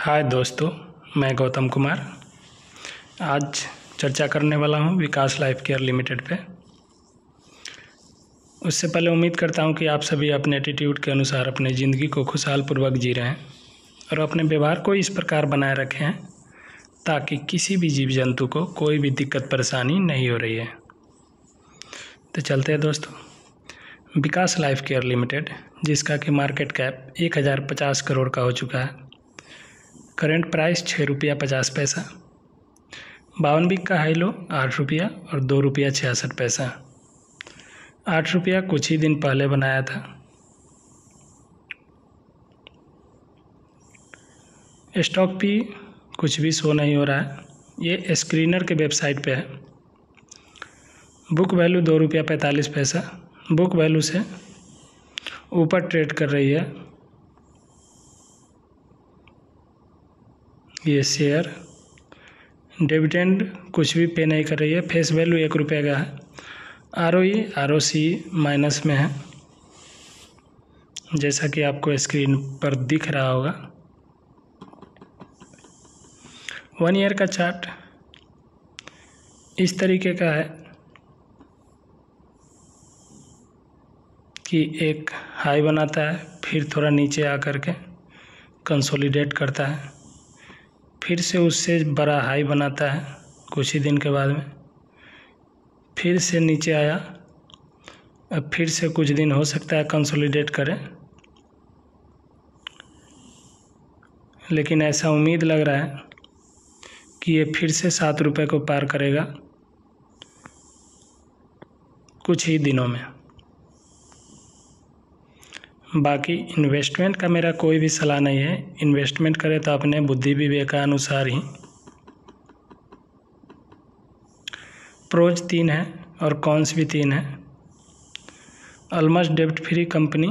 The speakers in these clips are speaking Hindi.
हाय दोस्तों, मैं गौतम कुमार आज चर्चा करने वाला हूं विकास लाइफ केयर लिमिटेड पे। उससे पहले उम्मीद करता हूं कि आप सभी अपने एटीट्यूड के अनुसार अपने ज़िंदगी को खुशहाल पूर्वक जी रहे हैं और अपने व्यवहार को इस प्रकार बनाए रखे हैं ताकि किसी भी जीव जंतु को कोई भी दिक्कत परेशानी नहीं हो रही है। तो चलते हैं दोस्तों। विकास लाइफ केयर लिमिटेड, जिसका कि मार्केट कैप 1050 करोड़ का हो चुका है, करेंट प्राइस 6 रुपया 50 पैसा, 52 वीक का हाई लो 8 रुपया और 2 रुपया 66 पैसा। 8 रुपया कुछ ही दिन पहले बनाया था। स्टॉक भी कुछ भी शो नहीं हो रहा है, ये स्क्रीनर के वेबसाइट पे है। बुक वैल्यू 2 रुपया 45 पैसा, बुक वैल्यू से ऊपर ट्रेड कर रही है ये शेयर। डिविडेंड कुछ भी पे नहीं कर रही है, फेस वैल्यू 1 रुपये का है। ROC माइनस में है, जैसा कि आपको स्क्रीन पर दिख रहा होगा। 1 ईयर का चार्ट इस तरीके का है कि एक हाई बनाता है, फिर थोड़ा नीचे आकर के कंसोलिडेट करता है, फिर से उससे बड़ा हाई बनाता है कुछ ही दिन के बाद में, फिर से नीचे आया, अब फिर से कुछ दिन हो सकता है कंसोलिडेट करे, लेकिन ऐसा उम्मीद लग रहा है कि ये फिर से 7 रुपये को पार करेगा कुछ ही दिनों में। बाकी इन्वेस्टमेंट का मेरा कोई भी सलाह नहीं है, इन्वेस्टमेंट करें तो अपने बुद्धि विवेक के अनुसार ही। प्रोज 3 है और कॉन्स भी 3 है। ऑलमोस्ट डेब्ट फ्री कंपनी।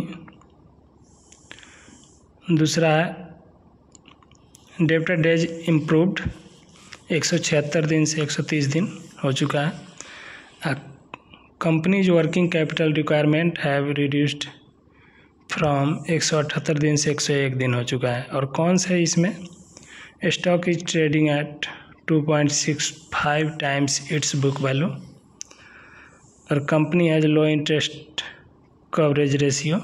दूसरा है डेब्टर डेज इम्प्रूव्ड, 176 दिन से 130 दिन हो चुका है। Companies working capital requirement have reduced from 178 दिन से 101 दिन हो चुका है। और कौन से इसमें stock is trading at 2.65 times its book value और company has low interest coverage ratio.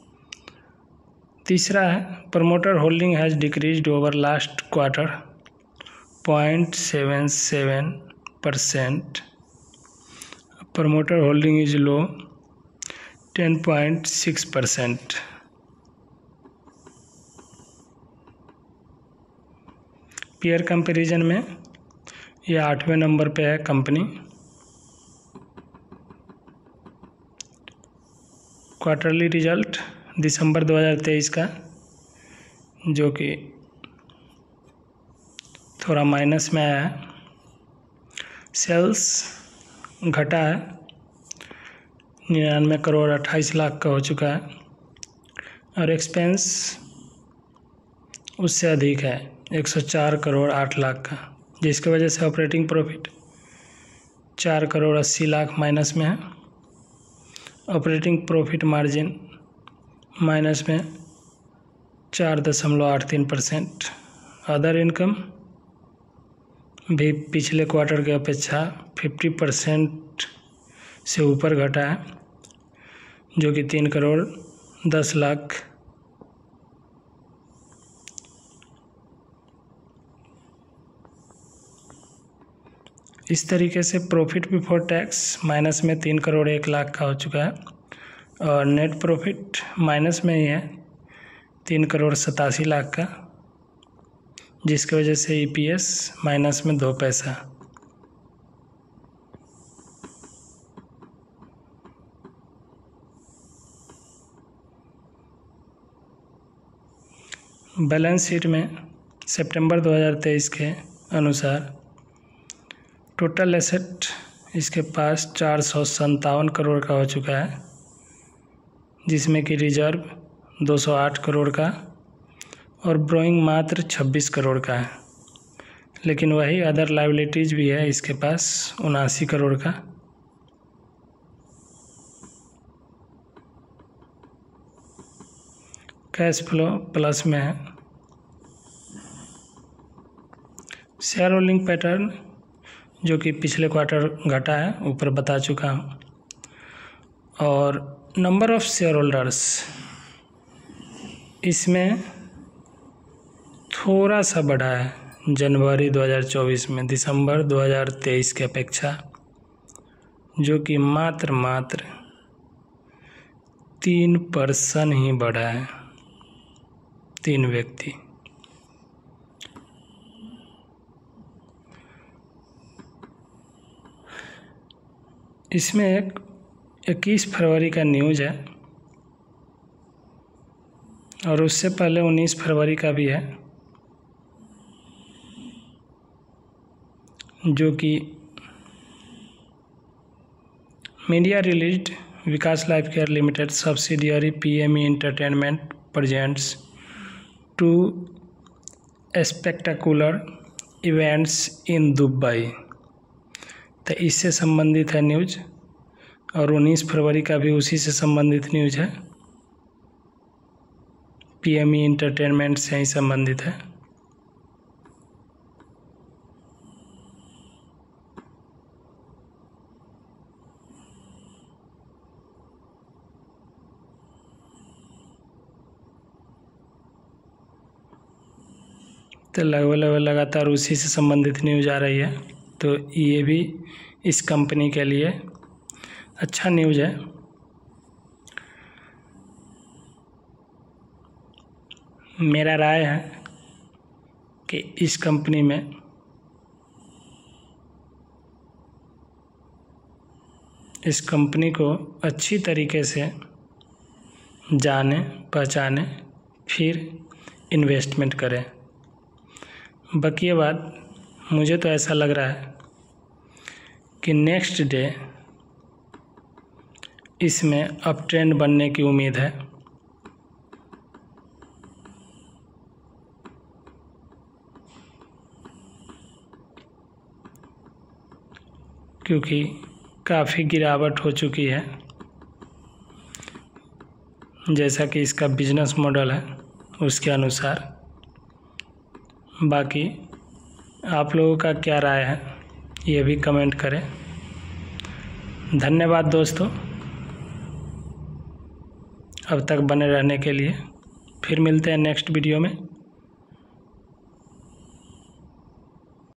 तीसरा है promoter holding has decreased over last quarter 0.77%। Promoter holding is low 10.6%। Peer comparison में ये 8वें नंबर पे है कंपनी। क्वार्टरली रिजल्ट दिसंबर 2023 का, जो कि थोड़ा माइनस में आया है। सेल्स घटा है, 99 करोड़ 28 लाख का हो चुका है और एक्सपेंस उससे अधिक है, 104 करोड़ 8 लाख का, जिसकी वजह से operating profit 4 crore 80 lakh minus में है। ऑपरेटिंग प्रॉफिट मार्जिन माइनस में 4.83%। अदर इनकम भी पिछले क्वार्टर की अपेक्षा 50% से ऊपर घटा है, जो कि 3 करोड़ 10 लाख। इस तरीके से प्रॉफिट बिफोर टैक्स माइनस में 3 करोड़ 1 लाख का हो चुका है और नेट प्रॉफिट माइनस में ही है 3 करोड़ 87 लाख का, जिसकी वजह से EPS माइनस में 2 पैसा। बैलेंस शीट में सितंबर 2023 के अनुसार टोटल एसेट इसके पास 457 करोड़ का हो चुका है, जिसमें कि रिजर्व 208 करोड़ का और ब्रोइंग मात्र 26 करोड़ का है। लेकिन वही अदर लायबिलिटीज़ भी है इसके पास 79 करोड़ का। कैश फ्लो प्लस में है। शेयर होल्डिंग पैटर्न जो कि पिछले क्वार्टर घटा है, ऊपर बता चुका हूँ। और नंबर ऑफ शेयर होल्डर्स इसमें थोड़ा सा बढ़ा है जनवरी 2024 में दिसंबर 2023 की अपेक्षा, जो कि मात्र 3% ही बढ़ा है, 3 व्यक्ति। इसमें एक 21 फरवरी का न्यूज़ है और उससे पहले 19 फरवरी का भी है, जो कि media released Vikas life care limited subsidiary PME entertainment presents 2 spectacular events in Dubai. तो इससे संबंधित है न्यूज़, और 19 फरवरी का भी उसी से संबंधित न्यूज़ है, PME एंटरटेनमेंट से ही संबंधित है। तो लगभग लगातार उसी से संबंधित न्यूज़ आ रही है, तो ये भी इस कंपनी के लिए अच्छा न्यूज़ है। मेरा राय है कि इस कंपनी में इस कंपनी को अच्छी तरीके से जाने पहचाने फिर इन्वेस्टमेंट करें। बाकी ये बात मुझे तो ऐसा लग रहा है कि नेक्स्ट डे इसमें अप ट्रेंड बनने की उम्मीद है, क्योंकि काफ़ी गिरावट हो चुकी है जैसा कि इसका बिजनेस मॉडल है उसके अनुसार। बाकी आप लोगों का क्या राय है ये भी कमेंट करें। धन्यवाद दोस्तों, अब तक बने रहने के लिए। फिर मिलते हैं नेक्स्ट वीडियो में।